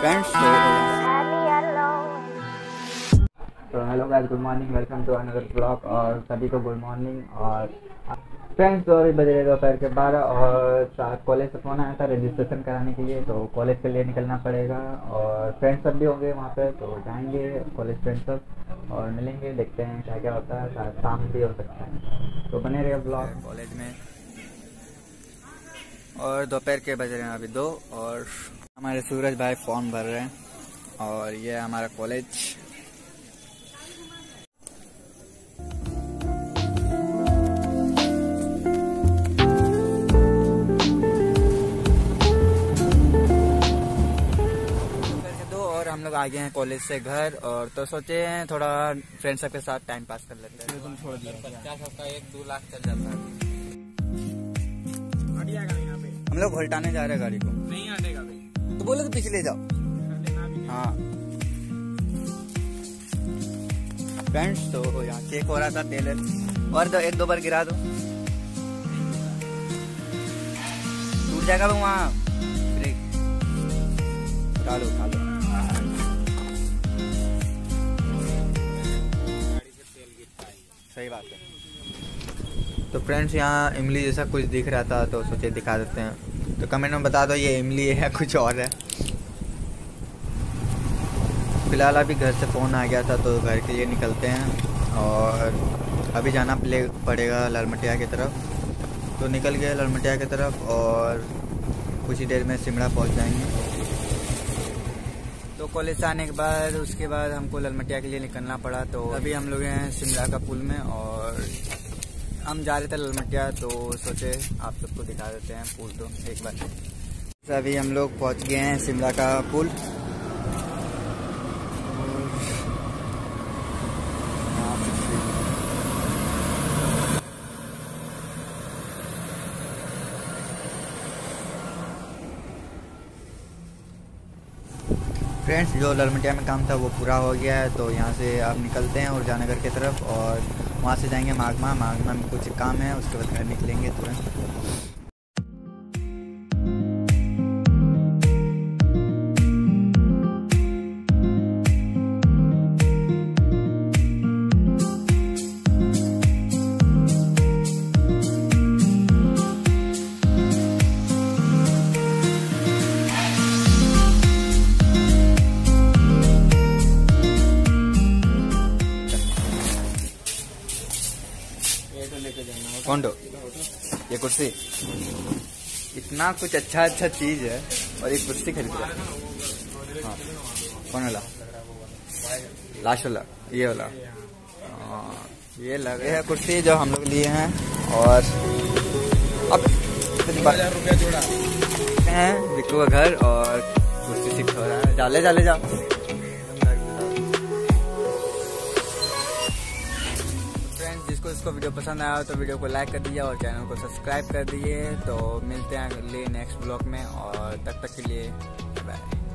Friends तो hello guys, good morning, welcome to another blog. और सभी को गुड मॉर्निंग। और फ्रेंड्स तो अभी बज रहे दोपहर के 12 और कॉलेज से फ़ोन आया था रजिस्ट्रेशन कराने के लिए, तो कॉलेज के लिए निकलना पड़ेगा। और फ्रेंड्स सब भी होंगे वहाँ पे, तो जाएंगे कॉलेज फ्रेंड्स सब और मिलेंगे, देखते हैं क्या क्या होता है, शायद शाम भी हो सकता है, तो बने रहे ब्लॉग कॉलेज में। और दोपहर के बज रहे हैं अभी 2 और हमारे सूरज भाई फॉर्म भर रहे हैं और ये है हमारा कॉलेज। और हम लोग आ गए हैं कॉलेज से घर, और तो सोचे हैं थोड़ा फ्रेंड्स सबके साथ टाइम पास कर लेते हैं। तुम छोड़ दिया 50 का 1-2 लाख चल जाता है। हम लोग घोलटाने जा रहे हैं गाड़ी को। नहीं हटेगा भाई, तो बोले तो पीछे ले जाओ। हाँ फ्रेंड्स, तो यहाँ चेक हो रहा था तेल, और तो 1-2 बार गिरा दो, टूट जाएगा वहाँ। ब्रेक उठा लो। सही बात है। तो फ्रेंड्स यहाँ इमली जैसा कुछ दिख रहा था, तो सोचे दिखा देते हैं। तो कमेंट में बता दो ये इमली है कुछ और है। फिलहाल अभी घर से फ़ोन आ गया था, तो घर के लिए निकलते हैं और अभी जाना पड़ेगा ललमटिया की तरफ। तो निकल गए ललमटिया की तरफ और कुछ ही देर में सिमड़ा पहुंच जाएंगे। तो कॉलेज से आने के बाद उसके बाद हमको ललमटिया के लिए निकलना पड़ा। तो अभी हम लोग हैं सिमड़ा का पुल में और हम जा रहे थे ललमटिया, तो सोचे आप सबको दिखा देते हैं पुल तो एक बार। तो अभी हम लोग पहुंच गए हैं सिमड़ा का पुल। फ्रेंड्स जो ललमटिया में काम था वो पूरा हो गया है, तो यहाँ से आप निकलते हैं ऊर्जानगर की तरफ और वहाँ से जाएंगे मागमा में कुछ काम है, उसके बाद घर निकलेंगे तुरंत। कौन दो ये कुर्सी, इतना कुछ अच्छा चीज है और एक कुर्सी खरीद रहा है। हाँ कौन वाला, लास्ट वाला, ये वाला। ये लगे है कुर्सी जो हम लोग लिए हैं। और अब 12,000 रुपया जोड़ा हैं विक्रू का घर और कुर्सी शिफ्ट हो रहा है। जाले जाओ। जिसको इसको वीडियो पसंद आया तो वीडियो को लाइक कर दीजिए और चैनल को सब्सक्राइब कर दीजिए। तो मिलते हैं अगले नेक्स्ट ब्लॉग में, और तब तक के लिए बाय।